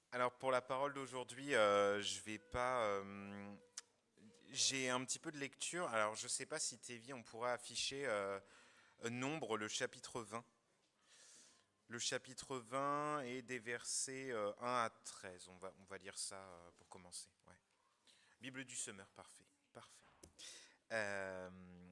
Alors pour la parole d'aujourd'hui, je vais pas. J'ai un petit peu de lecture. Alors je sais pas si Tévi, on pourra afficher Nombre, le chapitre 20. Le chapitre 20 est des versets 1 à 13. On va lire ça pour commencer. Ouais. Bible du Semeur, parfait. Parfait. Euh,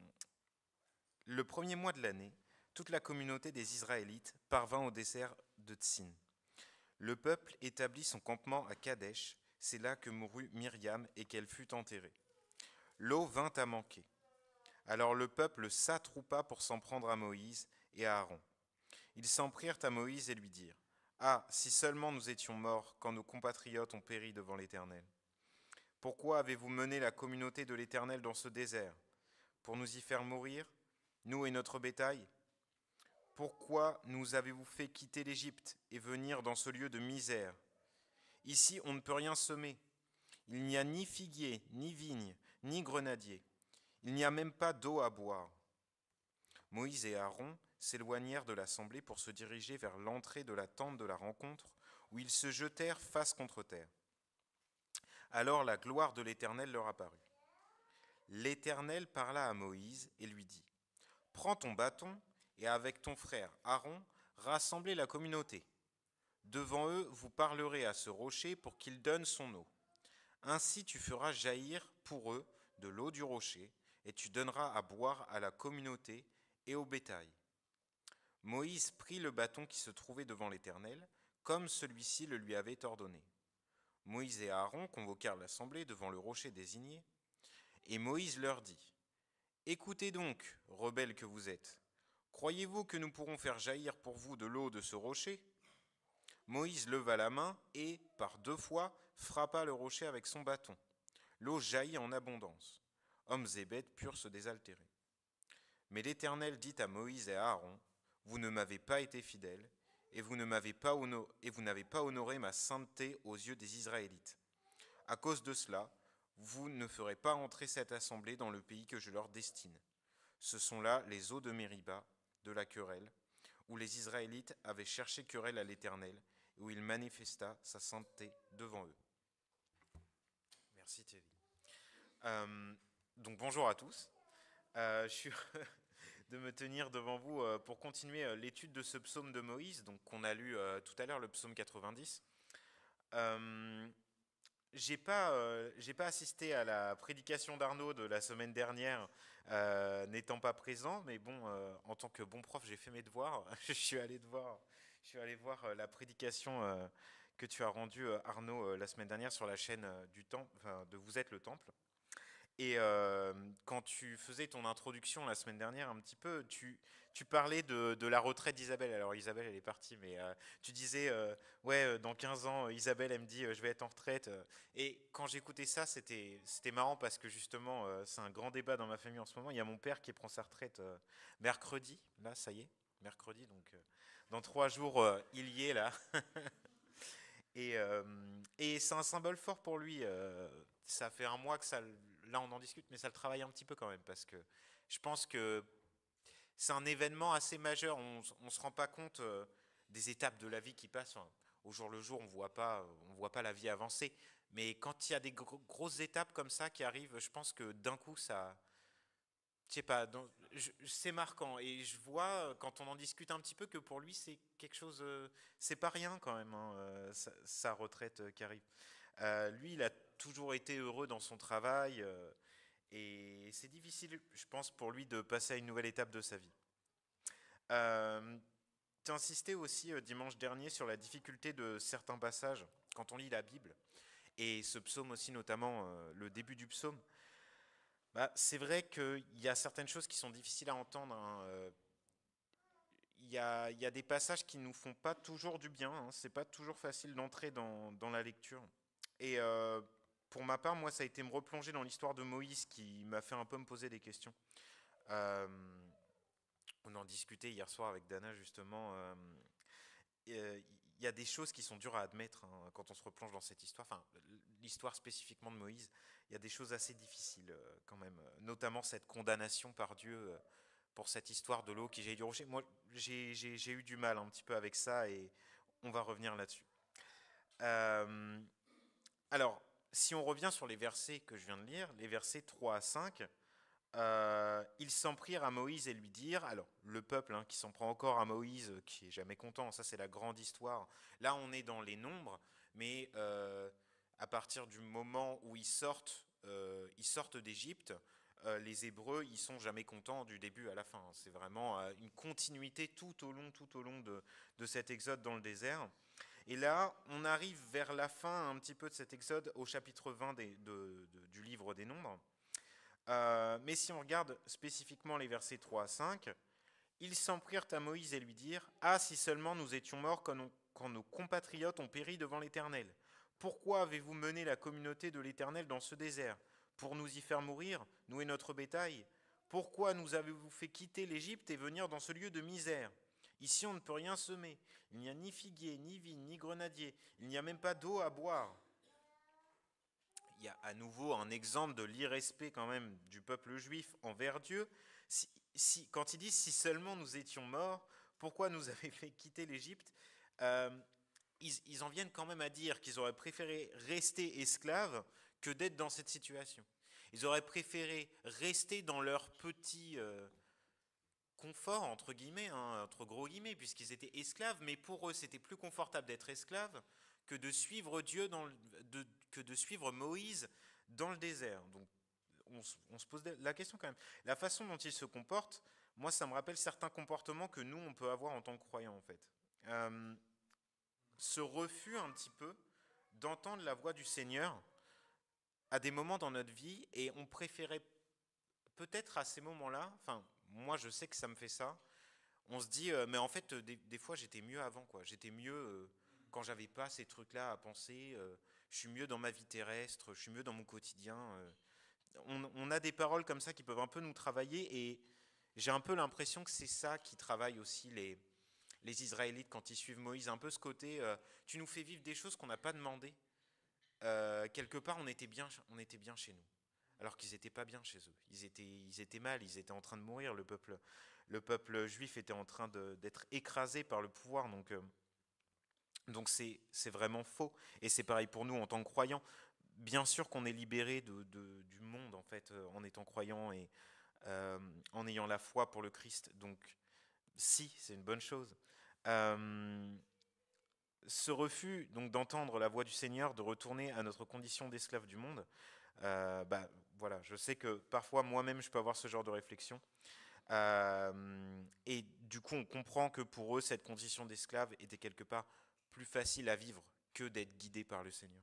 le premier mois de l'année, toute la communauté des Israélites parvint au désert de Tsin. Le peuple établit son campement à Kadesh. C'est là que mourut Myriam et qu'elle fut enterrée. L'eau vint à manquer. Alors le peuple s'attroupa pour s'en prendre à Moïse et à Aaron. Ils s'en prirent à Moïse et lui dirent: Ah, si seulement nous étions morts quand nos compatriotes ont péri devant l'Éternel. Pourquoi avez-vous mené la communauté de l'Éternel dans ce désert? Pour nous y faire mourir, nous et notre bétail? Pourquoi nous avez-vous fait quitter l'Égypte et venir dans ce lieu de misère? Ici, on ne peut rien semer. Il n'y a ni figuier, ni vigne, ni grenadier. Il n'y a même pas d'eau à boire. Moïse et Aaron s'éloignèrent de l'assemblée pour se diriger vers l'entrée de la tente de la rencontre, où ils se jetèrent face contre terre. Alors la gloire de l'Éternel leur apparut. L'Éternel parla à Moïse et lui dit: Prends ton bâton et avec ton frère Aaron, rassemblez la communauté. Devant eux, vous parlerez à ce rocher pour qu'il donne son eau. Ainsi tu feras jaillir pour eux de l'eau du rocher, et tu donneras à boire à la communauté et au bétail. Moïse prit le bâton qui se trouvait devant l'Éternel, comme celui-ci le lui avait ordonné. Moïse et Aaron convoquèrent l'assemblée devant le rocher désigné, et Moïse leur dit: Écoutez donc, rebelles que vous êtes, croyez-vous que nous pourrons faire jaillir pour vous de l'eau de ce rocher? Moïse leva la main et, par 2 fois, frappa le rocher avec son bâton. L'eau jaillit en abondance. Hommes et bêtes purent se désaltérer. Mais l'Éternel dit à Moïse et à Aaron: Vous ne m'avez pas été fidèles, et vous n'avez pas honoré ma sainteté aux yeux des Israélites. À cause de cela, vous ne ferez pas entrer cette assemblée dans le pays que je leur destine. Ce sont là les eaux de Mériba, de la querelle, où les Israélites avaient cherché querelle à l'Éternel, et où il manifesta sa sainteté devant eux. Merci Thierry. Donc bonjour à tous. Je suis heureux de me tenir devant vous pour continuer l'étude de ce psaume de Moïse, donc qu'on a lu tout à l'heure, le psaume 90. Euh, j'ai pas assisté à la prédication d'Arnaud de la semaine dernière, n'étant pas présent, mais bon, en tant que bon prof, j'ai fait mes devoirs. Je suis allé voir la prédication que tu as rendue, Arnaud, la semaine dernière sur la chaîne du Temple, enfin, de Vous êtes le Temple. Et quand tu faisais ton introduction la semaine dernière un petit peu, tu parlais de la retraite d'Isabelle. Alors Isabelle, elle est partie, mais tu disais, ouais, dans 15 ans, Isabelle, elle me dit, je vais être en retraite. Et quand j'écoutais ça, c'était marrant parce que justement, c'est un grand débat dans ma famille en ce moment. Il y a mon père qui prend sa retraite mercredi, là, ça y est, mercredi, donc dans 3 jours, il y est là. Et c'est un symbole fort pour lui. Ça fait un mois que ça, là on en discute, mais ça le travaille un petit peu quand même parce que je pense que c'est un événement assez majeur. On se rend pas compte des étapes de la vie qui passent. Enfin, au jour le jour, on voit pas la vie avancer. Mais quand il y a des grosses étapes comme ça qui arrivent, je pense que d'un coup ça, je sais pas, c'est marquant. Et je vois, quand on en discute un petit peu, que pour lui, c'est quelque chose. C'est pas rien quand même, hein, sa retraite qui arrive. Lui, il a toujours été heureux dans son travail. Et c'est difficile, je pense, pour lui de passer à une nouvelle étape de sa vie. Tu insisté aussi dimanche dernier sur la difficulté de certains passages quand on lit la Bible. Et ce psaume aussi, notamment le début du psaume. Bah, c'est vrai qu'il y a certaines choses qui sont difficiles à entendre, hein. Il y a des passages qui nous font pas toujours du bien, hein. C'est pas toujours facile d'entrer dans la lecture. Et pour ma part, moi, ça a été me replonger dans l'histoire de Moïse qui m'a fait un peu me poser des questions. Euh, on en discutait hier soir avec Dana justement. Il y a des choses qui sont dures à admettre hein, quand on se replonge dans cette histoire. Enfin, l'histoire spécifiquement de Moïse, il y a des choses assez difficiles quand même, notamment cette condamnation par Dieu pour cette histoire de l'eau qui jaillit du rocher. Moi, j'ai eu du mal un petit peu avec ça et on va revenir là-dessus. Euh, alors, si on revient sur les versets que je viens de lire, les versets 3 à 5, ils s'en prirent à Moïse et lui dirent, alors le peuple qui s'en prend encore à Moïse, qui est jamais content, ça c'est la grande histoire. Là on est dans les nombres, mais à partir du moment où ils sortent d'Égypte, les Hébreux ils sont jamais contents du début à la fin. C'est vraiment une continuité tout au long de cet exode dans le désert. Et là, on arrive vers la fin un petit peu de cet exode au chapitre 20 du livre des Nombres. Mais si on regarde spécifiquement les versets 3 à 5, ils s'en prirent à Moïse et lui dirent, ah, si seulement nous étions morts quand nos compatriotes ont péri devant l'Éternel. Pourquoi avez-vous mené la communauté de l'Éternel dans ce désert? Pour nous y faire mourir, nous et notre bétail? Pourquoi nous avez-vous fait quitter l'Égypte et venir dans ce lieu de misère? Ici on ne peut rien semer, il n'y a ni figuier, ni vigne, ni grenadier, il n'y a même pas d'eau à boire. Il y a à nouveau un exemple de l'irrespect quand même du peuple juif envers Dieu. Quand il dit si seulement nous étions morts, pourquoi nous avez fait quitter l'Égypte, ils en viennent quand même à dire qu'ils auraient préféré rester esclaves que d'être dans cette situation. Ils auraient préféré rester dans leur petit confort, entre guillemets, entre gros guillemets, puisqu'ils étaient esclaves, mais pour eux c'était plus confortable d'être esclaves que de suivre Dieu, que de suivre Moïse dans le désert. Donc on se pose la question quand même. La façon dont ils se comportent, moi ça me rappelle certains comportements que nous on peut avoir en tant que croyants en fait. Ce refus un petit peu d'entendre la voix du Seigneur à des moments dans notre vie, et on préférait peut-être à ces moments-là, enfin moi je sais que ça me fait ça, on se dit mais en fait des fois j'étais mieux avant, quoi. J'étais mieux quand j'avais pas ces trucs-là à penser, je suis mieux dans ma vie terrestre, je suis mieux dans mon quotidien. On a des paroles comme ça qui peuvent un peu nous travailler, et j'ai un peu l'impression que c'est ça qui travaille aussi les Israélites quand ils suivent Moïse, un peu ce côté tu nous fais vivre des choses qu'on n'a pas demandé. Quelque part on était bien chez nous, alors qu'ils n'étaient pas bien chez eux. Ils étaient mal, ils étaient en train de mourir, le peuple juif était en train d'être écrasé par le pouvoir, donc c'est vraiment faux. Et c'est pareil pour nous en tant que croyants. Bien sûr qu'on est libéré du monde en fait en étant croyant et en ayant la foi pour le Christ. Donc si, c'est une bonne chose. Euh, Ce refus donc d'entendre la voix du Seigneur, de retourner à notre condition d'esclave du monde, bah voilà, je sais que parfois moi-même je peux avoir ce genre de réflexion. Et du coup, on comprend que pour eux, cette condition d'esclave était quelque part plus facile à vivre que d'être guidé par le Seigneur.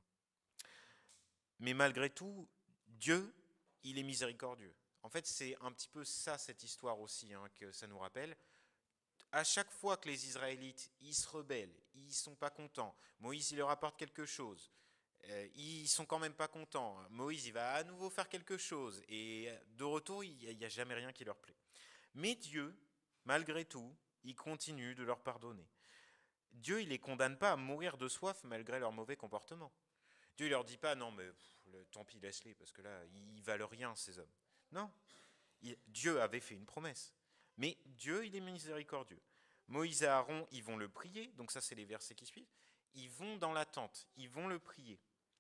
Mais malgré tout, Dieu, il est miséricordieux. En fait, c'est un petit peu ça, cette histoire aussi, que ça nous rappelle. À chaque fois que les Israélites, ils se rebellent, ils sont pas contents, Moïse, il leur apporte quelque chose, ils sont quand même pas contents, Moïse, il va à nouveau faire quelque chose, et de retour, il n'y a jamais rien qui leur plaît. Mais Dieu, malgré tout, il continue de leur pardonner. Dieu, il les condamne pas à mourir de soif malgré leur mauvais comportement. Dieu, il leur dit pas non mais tant pis, laisse-les parce que là, ils valent rien ces hommes. Non, Dieu avait fait une promesse. Mais Dieu, il est miséricordieux. Moïse et Aaron, ils vont le prier, donc ça c'est les versets qui suivent. Ils vont dans la tente, ils vont le prier.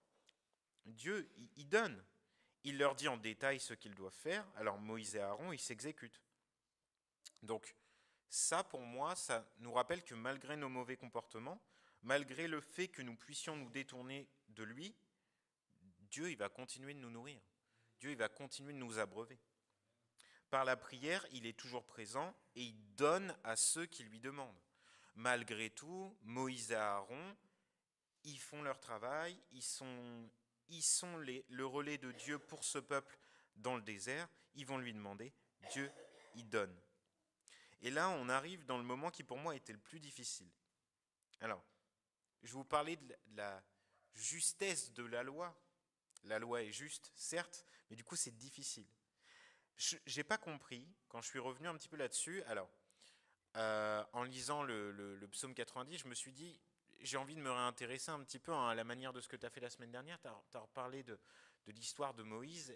Dieu, il donne. Il leur dit en détail ce qu'ils doivent faire. Alors Moïse et Aaron, ils s'exécutent. Donc ça, pour moi, ça nous rappelle que malgré nos mauvais comportements, malgré le fait que nous puissions nous détourner de lui, Dieu, il va continuer de nous nourrir. Dieu, il va continuer de nous abreuver. Par la prière, il est toujours présent et il donne à ceux qui lui demandent. Malgré tout, Moïse et Aaron, ils font leur travail, ils sont le relais de Dieu pour ce peuple dans le désert, ils vont lui demander, Dieu, il donne. Et là, on arrive dans le moment qui pour moi était le plus difficile. Alors, je vais vous parler de la justesse de la loi. La loi est juste, certes, mais du coup c'est difficile. Je n'ai pas compris, quand je suis revenu un petit peu là-dessus, alors, en lisant le psaume 90, je me suis dit, j'ai envie de me réintéresser un petit peu à la manière de ce que tu as fait la semaine dernière. Tu as reparlé de l'histoire de Moïse,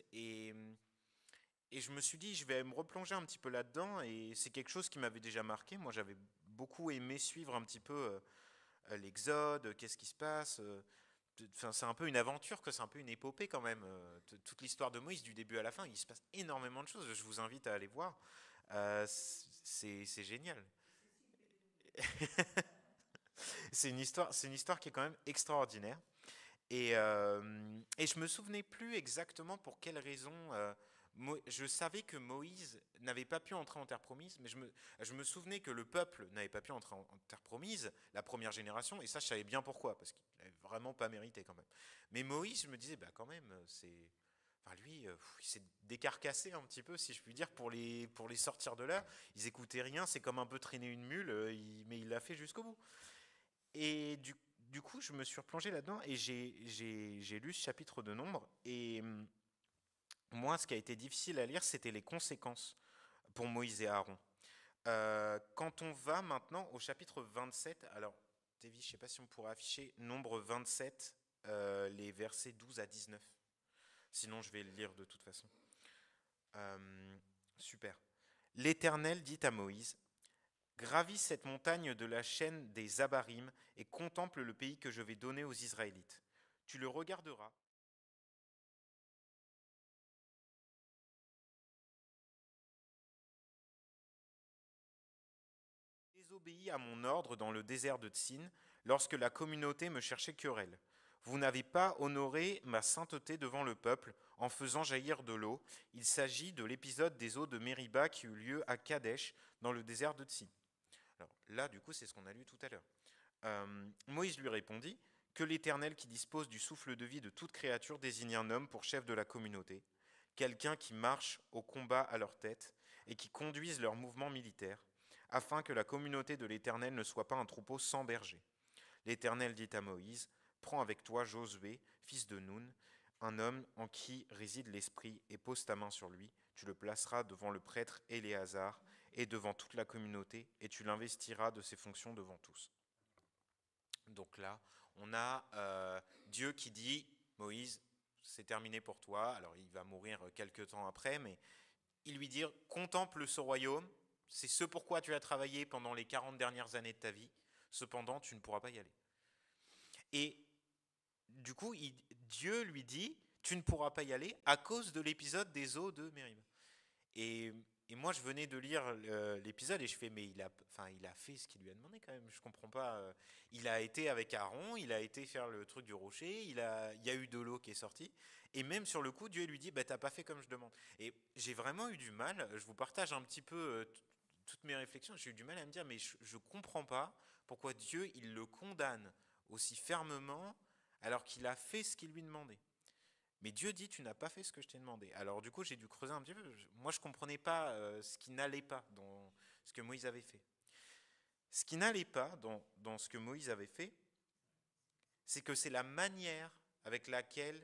et je me suis dit, je vais me replonger un petit peu là-dedans, et c'est quelque chose qui m'avait déjà marqué. Moi, j'avais beaucoup aimé suivre un petit peu l'Exode, qu'est-ce qui se passe. Enfin, c'est un peu une aventure, c'est un peu une épopée quand même. Toute l'histoire de Moïse, du début à la fin, il se passe énormément de choses. Je vous invite à aller voir. C'est génial. C'est une histoire qui est quand même extraordinaire. Et je me souvenais plus exactement pour quelle raison. Je savais que Moïse n'avait pas pu entrer en terre promise, mais je me souvenais que le peuple n'avait pas pu entrer en terre promise, la première génération, et ça je savais bien pourquoi, parce qu'il n'avait vraiment pas mérité quand même. Mais Moïse, je me disais, bah quand même, enfin lui, il s'est décarcassé un petit peu, si je puis dire, pour les sortir de là. Ils écoutaient rien, c'est comme un peu traîner une mule, mais il l'a fait jusqu'au bout. Et du coup, je me suis replongé là-dedans et j'ai lu ce chapitre de Nombre. Et moi, ce qui a été difficile à lire, c'était les conséquences pour Moïse et Aaron. Quand on va maintenant au chapitre 27, alors, Davy, je ne sais pas si on pourra afficher Nombre 27, les versets 12 à 19. Sinon, je vais le lire de toute façon. Super. L'Éternel dit à Moïse: Gravis cette montagne de la chaîne des Abarim et contemple le pays que je vais donner aux Israélites. Tu le regarderas. Désobéis à mon ordre dans le désert de Tsin, lorsque la communauté me cherchait querelle. Vous n'avez pas honoré ma sainteté devant le peuple en faisant jaillir de l'eau. Il s'agit de l'épisode des eaux de Mériba qui eut lieu à Kadesh, dans le désert de Tsin. Alors là, du coup, c'est ce qu'on a lu tout à l'heure. Moïse lui répondit: Que l'Éternel qui dispose du souffle de vie de toute créature désigne un homme pour chef de la communauté, quelqu'un qui marche au combat à leur tête et qui conduise leurs mouvements militaires, afin que la communauté de l'Éternel ne soit pas un troupeau sans berger. L'Éternel dit à Moïse: Prends avec toi Josué, fils de Nun, un homme en qui réside l'Esprit, et pose ta main sur lui. Tu le placeras devant le prêtre Éléazar et devant toute la communauté, et tu l'investiras de ses fonctions devant tous. Donc là, on a Dieu qui dit: Moïse, c'est terminé pour toi. Alors il va mourir quelques temps après, mais il lui dit: contemple ce royaume, c'est ce pourquoi tu as travaillé pendant les 40 dernières années de ta vie, cependant tu ne pourras pas y aller. Et du coup, Dieu lui dit: tu ne pourras pas y aller à cause de l'épisode des eaux de Mériba. Et, et moi, je venais de lire l'épisode et je fais: mais il a fait ce qu'il lui a demandé quand même. Je comprends pas. Il a été avec Aaron, il a été faire le truc du rocher, il y a eu de l'eau qui est sortie. Et même sur le coup, Dieu lui dit: bah, t'as pas fait comme je demande. Et j'ai vraiment eu du mal. Je vous partage un petit peu toutes mes réflexions. J'ai eu du mal à me dire: mais je comprends pas pourquoi Dieu il le condamne aussi fermement alors qu'il a fait ce qu'il lui demandait. Mais Dieu dit: tu n'as pas fait ce que je t'ai demandé. Alors du coup, j'ai dû creuser un petit peu. Moi, je ne comprenais pas ce qui n'allait pas dans ce que Moïse avait fait. Ce qui n'allait pas dans ce que Moïse avait fait, c'est que c'est la manière avec laquelle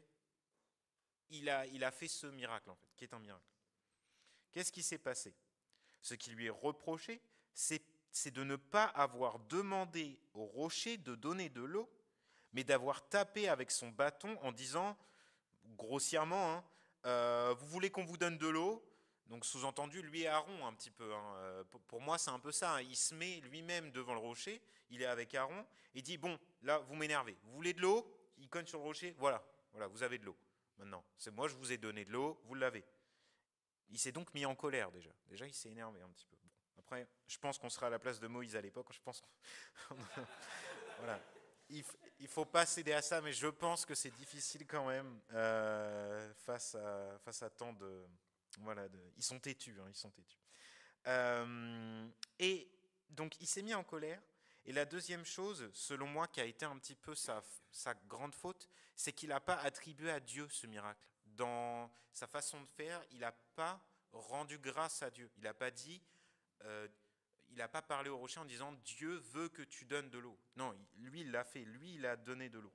il a fait ce miracle, en fait, qui est un miracle. Qu'est-ce qui s'est passé? Ce qui lui est reproché, c'est de ne pas avoir demandé au rocher de donner de l'eau, mais d'avoir tapé avec son bâton en disant, grossièrement, hein, vous voulez qu'on vous donne de l'eau? Donc sous-entendu, lui et Aaron un petit peu. Hein. Pour moi, c'est un peu ça. Hein. Il se met lui-même devant le rocher, il est avec Aaron, et dit: bon, là, vous m'énervez. Vous voulez de l'eau? Il cogne sur le rocher, voilà, vous avez de l'eau. Maintenant, c'est moi, je vous ai donné de l'eau, vous l'avez. Il s'est donc mis en colère déjà. Déjà, il s'est énervé un petit peu. Bon, après, je pense qu'on sera à la place de Moïse à l'époque. Je pense voilà. Il ne faut pas céder à ça, mais je pense que c'est difficile quand même face à tant de... Voilà, ils sont têtus, hein, ils sont têtus. Et donc, il s'est mis en colère. Et la deuxième chose, selon moi, qui a été un petit peu sa grande faute, c'est qu'il n'a pas attribué à Dieu ce miracle. Dans sa façon de faire, il n'a pas rendu grâce à Dieu. Il n'a pas dit... il n'a pas parlé au rocher en disant: Dieu veut que tu donnes de l'eau. Non, lui, il l'a fait. Lui, il a donné de l'eau.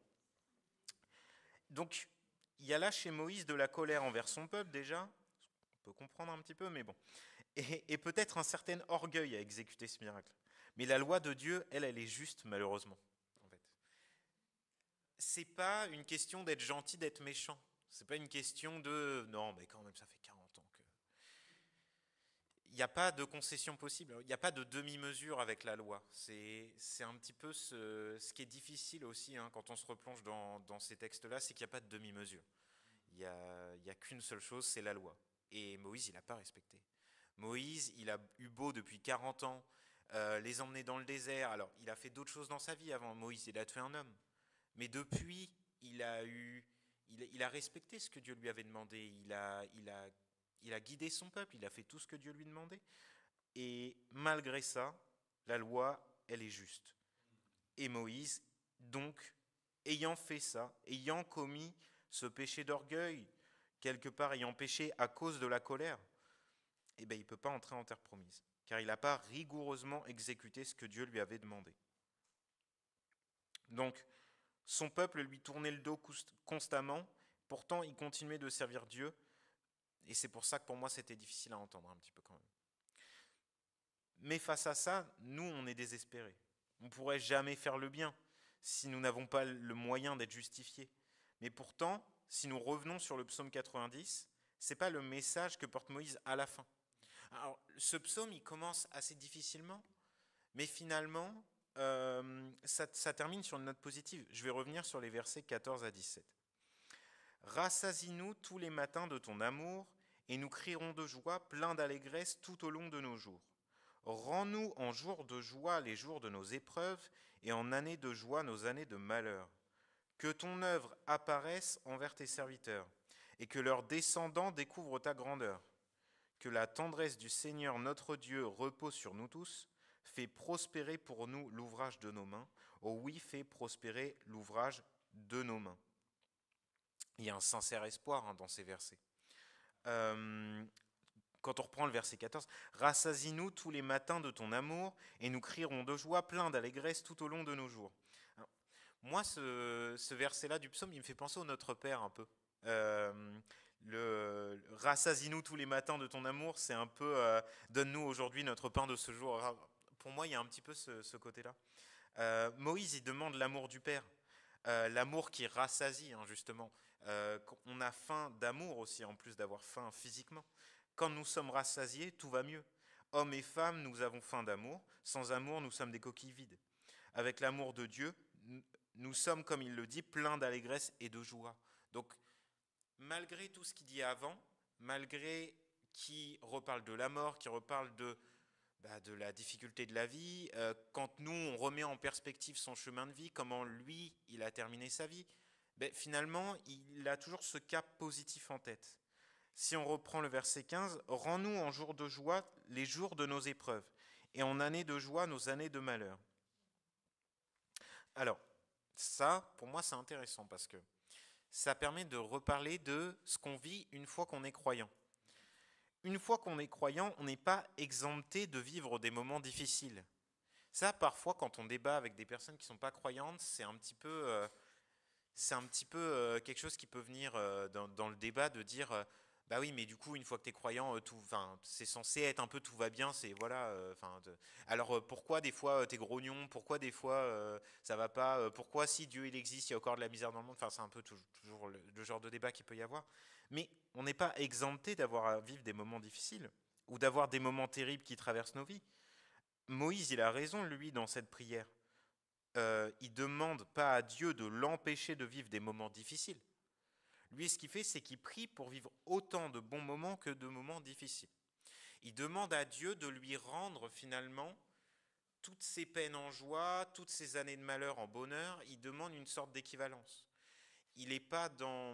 Donc, il y a là chez Moïse de la colère envers son peuple déjà. On peut comprendre un petit peu, mais bon. Et peut-être un certain orgueil à exécuter ce miracle. Mais la loi de Dieu, elle est juste, malheureusement. En fait, c'est pas une question d'être gentil, d'être méchant. C'est pas une question de non, mais quand même, ça fait 40 ans que. il n'y a pas de concession possible, il n'y a pas de demi-mesure avec la loi. C'est un petit peu ce qui est difficile aussi hein, quand on se replonge dans ces textes-là, c'est qu'il n'y a pas de demi-mesure. Il y a qu'une seule chose, c'est la loi. Et Moïse, il n'a pas respecté. Moïse, il a eu beau depuis 40 ans les emmener dans le désert. Alors, il a fait d'autres choses dans sa vie avant. Moïse, il a tué un homme. Mais depuis, il a respecté ce que Dieu lui avait demandé. Il a guidé son peuple. Il a fait tout ce que Dieu lui demandait. Et malgré ça, la loi, elle est juste. Et Moïse, donc, ayant fait ça, ayant commis ce péché d'orgueil, quelque part ayant péché à cause de la colère, eh bien, il ne peut pas entrer en terre promise, car il n'a pas rigoureusement exécuté ce que Dieu lui avait demandé. Donc, son peuple lui tournait le dos constamment, pourtant il continuait de servir Dieu, et c'est pour ça que pour moi c'était difficile à entendre un petit peu quand même. Mais face à ça, nous on est désespérés. On ne pourrait jamais faire le bien si nous n'avons pas le moyen d'être justifiés. Mais pourtant, si nous revenons sur le psaume 90, ce n'est pas le message que porte Moïse à la fin. Alors, ce psaume, il commence assez difficilement, mais finalement, ça termine sur une note positive. Je vais revenir sur les versets 14 à 17. « Rassasie-nous tous les matins de ton amour, et nous crierons de joie, pleins d'allégresse tout au long de nos jours. Rends-nous en jours de joie les jours de nos épreuves, et en années de joie nos années de malheur. Que ton œuvre apparaisse envers tes serviteurs, et que leurs descendants découvrent ta grandeur. Que la tendresse du Seigneur notre Dieu repose sur nous tous. Fais prospérer pour nous l'ouvrage de nos mains. Oh oui, fais prospérer l'ouvrage de nos mains. » Il y a un sincère espoir hein, dans ces versets. Quand on reprend le verset 14, « Rassasie-nous tous les matins de ton amour, et nous crierons de joie, pleins d'allégresse tout au long de nos jours. » Moi, ce verset-là du psaume, il me fait penser au Notre Père un peu. Le rassasie-nous tous les matins de ton amour, c'est un peu donne-nous aujourd'hui notre pain de ce jour. Pour moi, il y a un petit peu ce côté-là. Moïse, il demande l'amour du Père, l'amour qui rassasie, hein, justement. On a faim d'amour aussi, en plus d'avoir faim physiquement. Quand nous sommes rassasiés, tout va mieux. Hommes et femmes, nous avons faim d'amour. Sans amour, nous sommes des coquilles vides. Avec l'amour de Dieu, nous sommes, comme il le dit, pleins d'allégresse et de joie. Donc, malgré tout ce qu'il dit avant, malgré qu'il reparle de la mort, qu'il reparle de la difficulté de la vie, quand nous, on remet en perspective son chemin de vie, comment lui, il a terminé sa vie, finalement, il a toujours ce cap positif en tête. Si on reprend le verset 15, « Rends-nous en jours de joie les jours de nos épreuves, et en années de joie nos années de malheur. » Alors, ça, pour moi, c'est intéressant, parce que ça permet de reparler de ce qu'on vit une fois qu'on est croyant. Une fois qu'on est croyant, on n'est pas exempté de vivre des moments difficiles. Ça, parfois, quand on débat avec des personnes qui ne sont pas croyantes, c'est un petit peu quelque chose qui peut venir dans le débat de dire bah oui, mais du coup, une fois que tu es croyant, c'est censé être un peu tout va bien, c'est voilà. Alors pourquoi des fois tu es grognon, pourquoi des fois ça va pas, pourquoi si Dieu il existe, il y a encore de la misère dans le monde, enfin c'est un peu toujours le genre de débat qu'il peut y avoir. Mais on n'est pas exempté d'avoir à vivre des moments difficiles ou d'avoir des moments terribles qui traversent nos vies. Moïse, il a raison, lui, dans cette prière. Il demande pas à Dieu de l'empêcher de vivre des moments difficiles. Lui, ce qu'il fait, c'est qu'il prie pour vivre autant de bons moments que de moments difficiles. Il demande à Dieu de lui rendre finalement toutes ses peines en joie, toutes ses années de malheur en bonheur. Il demande une sorte d'équivalence. Il n'est pas dans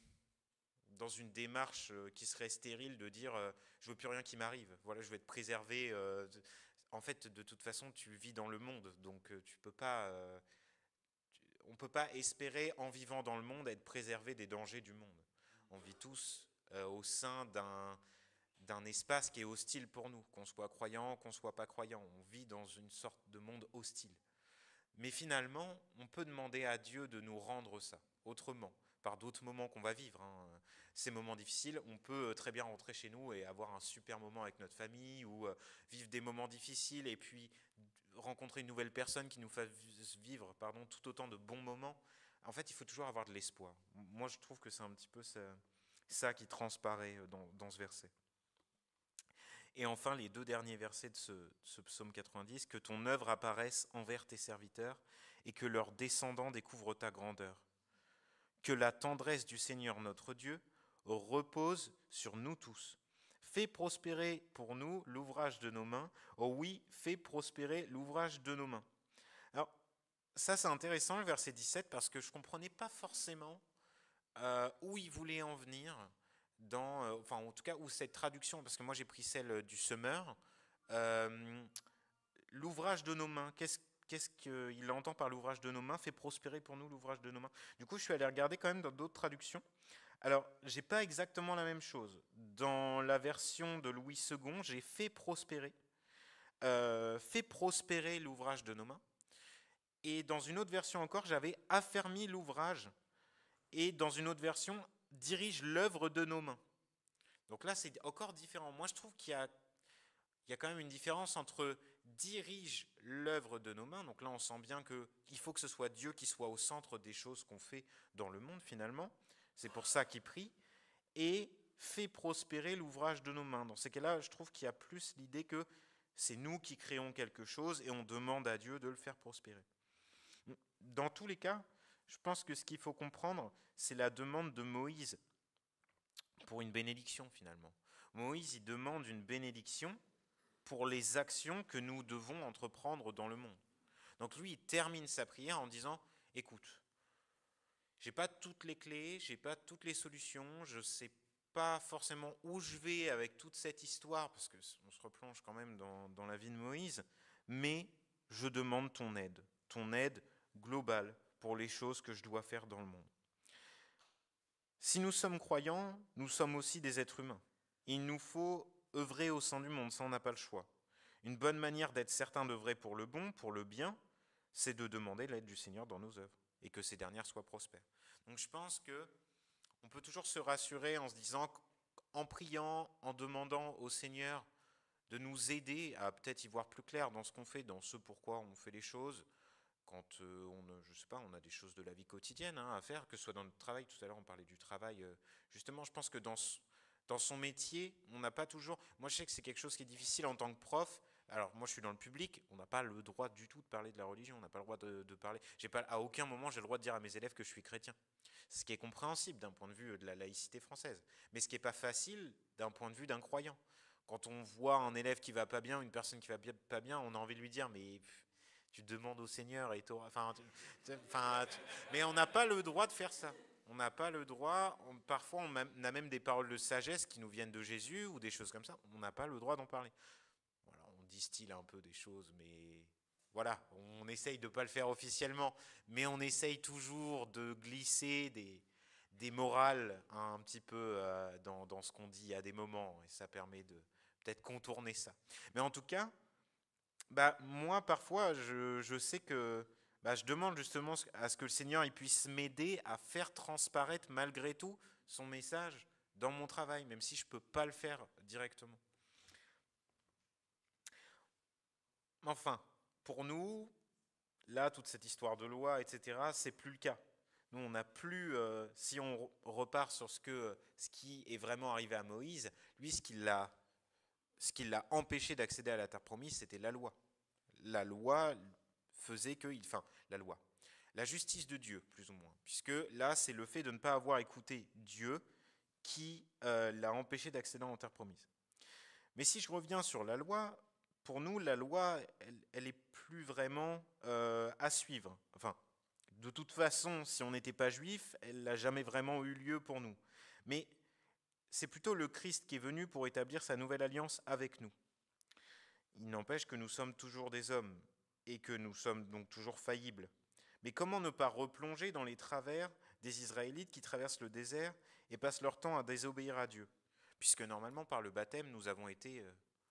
une démarche qui serait stérile de dire je veux plus rien qui m'arrive. Voilà, je vais être préservé. En fait, de toute façon, tu vis dans le monde, donc tu peux pas. On ne peut pas espérer, en vivant dans le monde, être préservé des dangers du monde. On vit tous au sein d'un espace qui est hostile pour nous, qu'on soit croyant, qu'on ne soit pas croyant. On vit dans une sorte de monde hostile. Mais finalement, on peut demander à Dieu de nous rendre ça, autrement, par d'autres moments qu'on va vivre. Ces moments difficiles, on peut très bien rentrer chez nous et avoir un super moment avec notre famille, ou vivre des moments difficiles et puis rencontrer une nouvelle personne qui nous fasse vivre tout autant de bons moments. En fait, il faut toujours avoir de l'espoir. Moi, je trouve que c'est un petit peu ça qui transparaît dans ce verset. Et enfin, les 2 derniers versets de ce psaume 90, que ton œuvre apparaisse envers tes serviteurs et que leurs descendants découvrent ta grandeur. Que la tendresse du Seigneur notre Dieu repose sur nous tous. Fais prospérer pour nous l'ouvrage de nos mains. Oh oui, fais prospérer l'ouvrage de nos mains. Alors, ça c'est intéressant le verset 17 parce que je ne comprenais pas forcément où il voulait en venir, enfin en tout cas où cette traduction, parce que moi j'ai pris celle du Semeur, l'ouvrage de nos mains, qu'est-ce qu'il entend par l'ouvrage de nos mains, fait prospérer pour nous l'ouvrage de nos mains. Du coup je suis allé regarder quand même dans d'autres traductions. Alors j'ai pas exactement la même chose. Dans la version de Louis II, j'ai fait prospérer l'ouvrage de nos mains. Et dans une autre version encore, j'avais affermi l'ouvrage. Et dans une autre version, dirige l'œuvre de nos mains. Donc là, c'est encore différent. Moi, je trouve qu'il y a quand même une différence entre dirige l'œuvre de nos mains. Donc là, on sent bien qu'il faut que ce soit Dieu qui soit au centre des choses qu'on fait dans le monde, finalement. C'est pour ça qu'il prie. Et fait prospérer l'ouvrage de nos mains. Dans ces cas-là, je trouve qu'il y a plus l'idée que c'est nous qui créons quelque chose et on demande à Dieu de le faire prospérer. Dans tous les cas, je pense que ce qu'il faut comprendre, c'est la demande de Moïse pour une bénédiction finalement. Moïse, il demande une bénédiction pour les actions que nous devons entreprendre dans le monde. Donc lui, il termine sa prière en disant, écoute, j'ai pas toutes les clés, j'ai pas toutes les solutions, je sais pas forcément où je vais avec toute cette histoire, parce qu'on se replonge quand même dans la vie de Moïse, mais je demande ton aide globale pour les choses que je dois faire dans le monde. Si nous sommes croyants, nous sommes aussi des êtres humains. Il nous faut œuvrer au sein du monde, ça on n'a pas le choix. Une bonne manière d'être certain d'œuvrer pour le bon, pour le bien, c'est de demander l'aide du Seigneur dans nos œuvres et que ces dernières soient prospères. Donc je pense qu'on peut toujours se rassurer en se disant, en priant, en demandant au Seigneur de nous aider à peut-être y voir plus clair dans ce qu'on fait, dans ce pourquoi on fait les choses, quand je sais pas, on a des choses de la vie quotidienne à faire, que ce soit dans notre travail. Tout à l'heure on parlait du travail, justement je pense que dans son métier, on n'a pas toujours... Moi je sais que c'est quelque chose qui est difficile en tant que prof. Alors moi je suis dans le public, on n'a pas le droit du tout de parler de la religion, on n'a pas le droit de parler... à aucun moment j'ai le droit de dire à mes élèves que je suis chrétien. Ce qui est compréhensible d'un point de vue de la laïcité française. Mais ce qui n'est pas facile d'un point de vue d'un croyant. Quand on voit un élève qui va pas bien, une personne qui va pas bien, on a envie de lui dire mais... Tu demandes au Seigneur et mais on n'a pas le droit de faire ça. On n'a pas le droit. Parfois, on a même des paroles de sagesse qui nous viennent de Jésus ou des choses comme ça. On n'a pas le droit d'en parler. Voilà, on distille un peu des choses, mais voilà, on essaye de ne pas le faire officiellement, mais on essaye toujours de glisser des morales un petit peu dans ce qu'on dit à des moments, et ça permet de peut-être contourner ça. Mais en tout cas, moi, parfois, je sais que je demande justement à ce que le Seigneur il puisse m'aider à faire transparaître malgré tout son message dans mon travail, même si je ne peux pas le faire directement. Enfin, pour nous, là, toute cette histoire de loi, etc., c'est plus le cas. Nous, on n'a plus, si on repart sur ce qui est vraiment arrivé à Moïse, lui, ce qui l'a empêché d'accéder à la terre promise, c'était la loi. La loi faisait la justice de Dieu, plus ou moins. Puisque là, c'est le fait de ne pas avoir écouté Dieu qui l'a empêché d'accéder à la terre promise. Mais si je reviens sur la loi, pour nous, la loi, elle est plus vraiment à suivre. Enfin, de toute façon, si on n'était pas juif, elle n'a jamais vraiment eu lieu pour nous. Mais c'est plutôt le Christ qui est venu pour établir sa nouvelle alliance avec nous. Il n'empêche que nous sommes toujours des hommes et que nous sommes donc toujours faillibles. Mais comment ne pas replonger dans les travers des Israélites qui traversent le désert et passent leur temps à désobéir à Dieu? Puisque normalement, par le baptême, nous avons été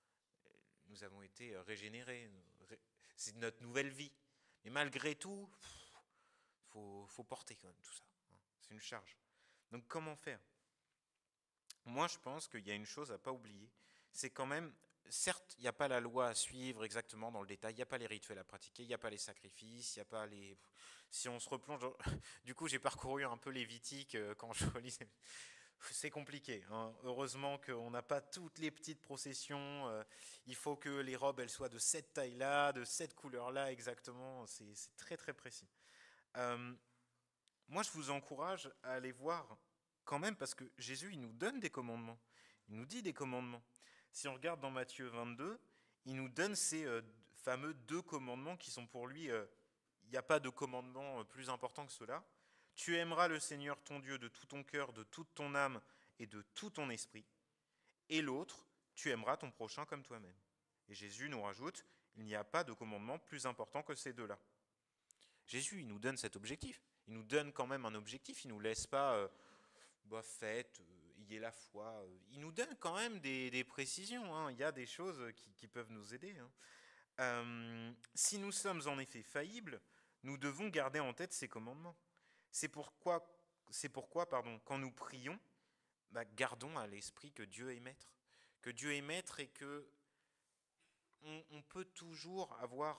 régénérés. C'est notre nouvelle vie. Mais malgré tout, faut porter quand même tout ça. C'est une charge. Donc comment faire? Moi, je pense qu'il y a une chose à ne pas oublier, c'est quand même, certes, il n'y a pas la loi à suivre exactement dans le détail, il n'y a pas les rituels à pratiquer, il n'y a pas les sacrifices, il n'y a pas les... Si on se replonge... Du coup, j'ai parcouru un peu Lévitique quand je relisais... C'est compliqué, hein. Heureusement qu'on n'a pas toutes les petites processions. Il faut que les robes elles soient de cette taille-là, de cette couleur-là exactement. C'est très très précis. Euh, Moi, je vous encourage à aller voir quand même parce que Jésus, il nous donne des commandements. Il nous dit des commandements. Si on regarde dans Matthieu 22, il nous donne ces fameux deux commandements qui sont pour lui, il n'y a pas de commandement plus important que cela. Tu aimeras le Seigneur ton Dieu de tout ton cœur, de toute ton âme et de tout ton esprit. Et l'autre, tu aimeras ton prochain comme toi-même. Et Jésus nous rajoute, il n'y a pas de commandement plus important que ces deux-là. Jésus, il nous donne cet objectif. Il nous donne quand même un objectif. Il ne nous laisse pas, faites, ayez la foi. Il nous donne quand même des précisions, hein. Il y a des choses qui peuvent nous aider, hein. Si nous sommes en effet faillibles, nous devons garder en tête ces commandements. C'est pourquoi, quand nous prions, gardons à l'esprit que Dieu est maître. Que Dieu est maître et que on peut toujours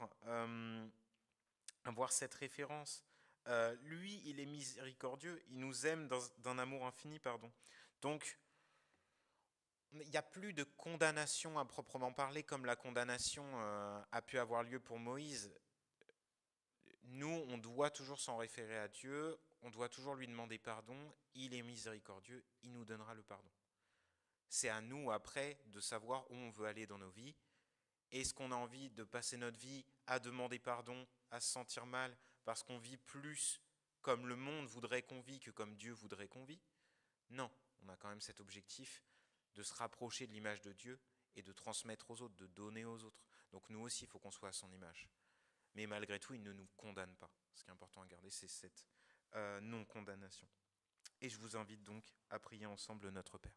avoir cette référence. Lui, il est miséricordieux, il nous aime d'un amour infini, pardon. Donc, il n'y a plus de condamnation à proprement parler, comme la condamnation a pu avoir lieu pour Moïse. Nous, on doit toujours s'en référer à Dieu, on doit toujours lui demander pardon, il est miséricordieux, il nous donnera le pardon. C'est à nous, après, de savoir où on veut aller dans nos vies. Est-ce qu'on a envie de passer notre vie à demander pardon, à se sentir mal, parce qu'on vit plus comme le monde voudrait qu'on vit que comme Dieu voudrait qu'on vit? Non, on a quand même cet objectif de se rapprocher de l'image de Dieu et de transmettre aux autres, de donner aux autres. Donc nous aussi, il faut qu'on soit à son image. Mais malgré tout, il ne nous condamne pas. Ce qui est important à garder, c'est cette non-condamnation. Et je vous invite donc à prier ensemble notre Père.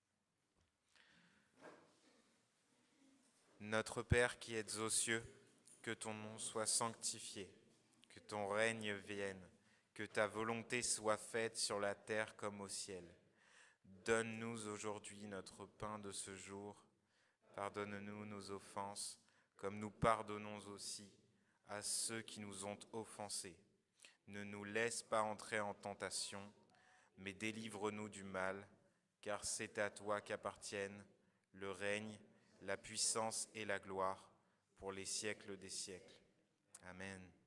Notre Père qui êtes aux cieux, que ton nom soit sanctifié, que ton règne vienne, que ta volonté soit faite sur la terre comme au ciel. Donne-nous aujourd'hui notre pain de ce jour. Pardonne-nous nos offenses, comme nous pardonnons aussi à ceux qui nous ont offensés. Ne nous laisse pas entrer en tentation, mais délivre-nous du mal, car c'est à toi qu'appartiennent le règne, la puissance et la gloire pour les siècles des siècles. Amen.